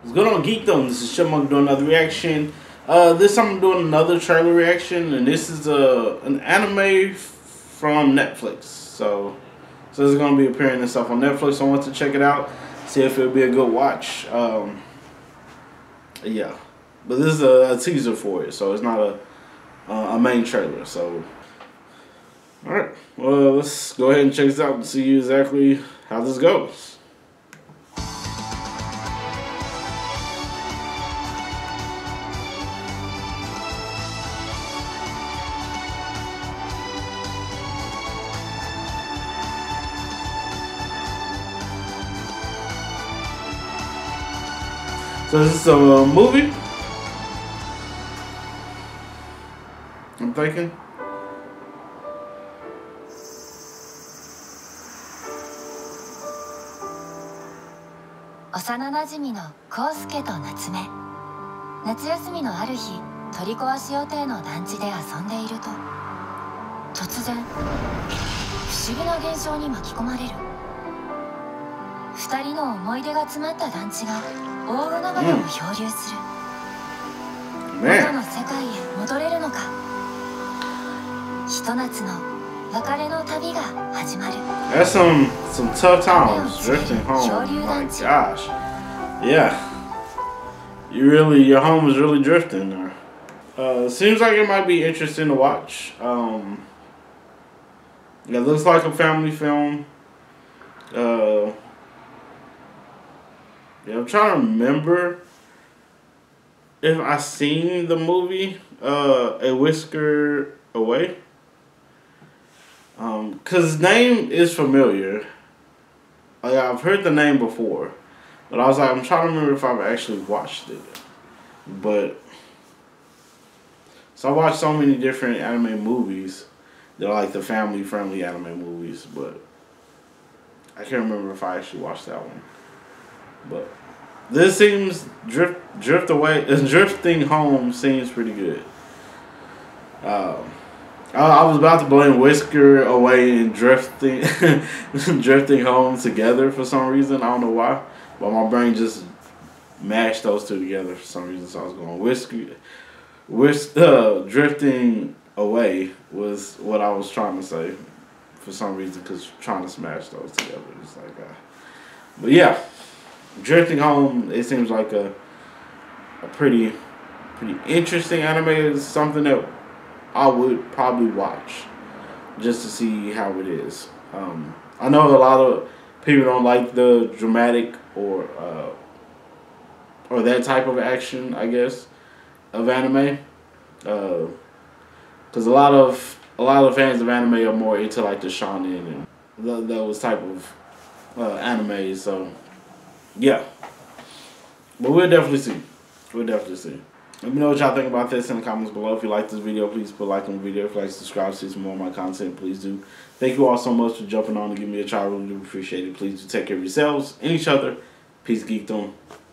What's going on, Geekdom? This is Chipmunk doing another reaction. This time I'm doing another trailer reaction, and this is an anime from Netflix. So this is going to be appearing and stuff on Netflix. So I want to check it out, see if it'll be a good watch. Yeah, but this is a teaser for it, so it's not a main trailer. So all right, well, let's go ahead and check this out and see exactly how this goes. So this is a movie, I'm thinking. 幼なじみのコウスケと夏目。夏休みのある日、取り壊し予定の団地で遊んでいると、突然不思議な現象に巻き込まれる。二人の思い出が詰まった団地が大海原を漂流する。元の世界へ戻れるのか。ひと夏の別れの旅が始まる。 That's some tough times drifting home. My gosh, yeah. Your home is really drifting there. Seems like it might be interesting to watch. It looks like a family film. Yeah, I'm trying to remember if I seen the movie A Whisker Away. Cause his name is familiar. Like, I've heard the name before, but I was like, I'm trying to remember if I've actually watched it. But so I watched so many different anime movies that are like the family-friendly anime movies, but I can't remember if I actually watched that one. But this seems drifting home seems pretty good. I was about to blame Whisker Away and drifting drifting home together for some reason. I don't know why, but my brain just mashed those two together for some reason. So I was going drifting away was what I was trying to say for some reason, because trying to smash those together. It's like, but yeah, drifting home. It seems like a pretty interesting anime. It's something that I would probably watch just to see how it is. I know a lot of people don't like the dramatic or that type of action, I guess, of anime, because a lot of fans of anime are more into like the shonen and those type of anime. So yeah, but we'll definitely see. We'll definitely see. Let me know what y'all think about this in the comments below. If you like this video, please put a like on the video. If you like to subscribe to see some more of my content, please do. Thank you all so much for jumping on and giving me a try. I really do appreciate it. Please do take care of yourselves and each other. Peace, Geekdom.